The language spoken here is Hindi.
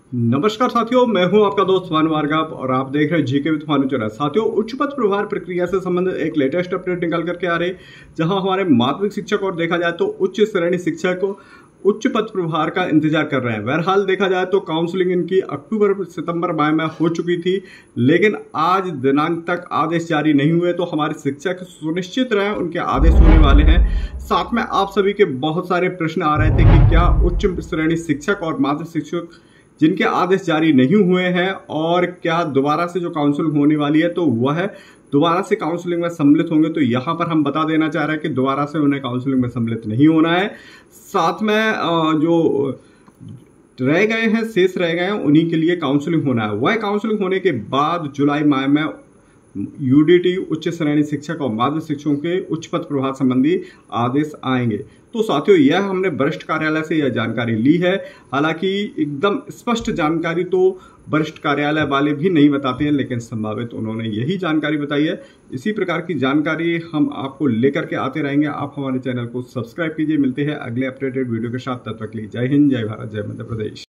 नमस्कार साथियों, मैं हूं आपका दोस्त भानु भार्गव और आप देख रहे हैं जीके विद भानु चौरसिया। साथियों, उच्च पद प्रभार प्रक्रिया से संबंधित एक लेटेस्ट अपडेट निकल करके आ रही, जहां हमारे माध्यमिक शिक्षक और देखा जाए तो उच्च श्रेणी शिक्षक को उच्च पद प्रभार का इंतजार कर रहे हैं। बहरहाल देखा जाए तो काउंसलिंग इनकी अक्टूबर सितंबर माह में हो चुकी थी, लेकिन आज दिनांक तक आदेश जारी नहीं हुए। तो हमारे शिक्षक सुनिश्चित रहे उनके आदेश होने वाले हैं। साथ में आप सभी के बहुत सारे प्रश्न आ रहे थे कि क्या उच्च श्रेणी शिक्षक और माध्यमिक शिक्षक जिनके आदेश जारी नहीं हुए हैं और क्या दोबारा से जो काउंसलिंग होने वाली है तो वह दोबारा से काउंसलिंग में सम्मिलित होंगे। तो यहाँ पर हम बता देना चाह रहे हैं कि दोबारा से उन्हें काउंसलिंग में सम्मिलित नहीं होना है। साथ में जो रह गए हैं, शेष रह गए हैं, उन्हीं के लिए काउंसलिंग होना है। वह काउंसलिंग होने के बाद जुलाई माह में यूडीटी उच्च श्रेणी शिक्षक और माध्यमिक शिक्षकों के उच्च पद प्रभार संबंधी आदेश आएंगे। तो साथियों, यह हमने वरिष्ठ कार्यालय से यह जानकारी ली है। हालांकि एकदम स्पष्ट जानकारी तो वरिष्ठ कार्यालय वाले भी नहीं बताते हैं, लेकिन संभावित उन्होंने यही जानकारी बताई है। इसी प्रकार की जानकारी हम आपको लेकर के आते रहेंगे। आप हमारे चैनल को सब्सक्राइब कीजिए। मिलते हैं अगले अपडेटेड वीडियो के साथ। तब तक के लिए जय हिंद, जय भारत, जय मध्य प्रदेश।